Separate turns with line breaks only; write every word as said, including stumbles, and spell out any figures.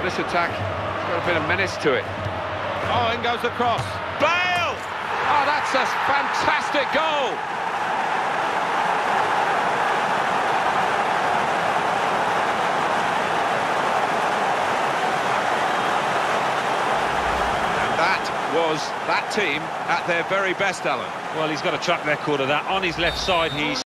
this attack has got a bit of menace to it.
Oh, in goes the cross.
Bale! Oh, that's a fantastic goal! And that was that team at their very best, Alan.
Well, he's got a track record of that. On his left side, he's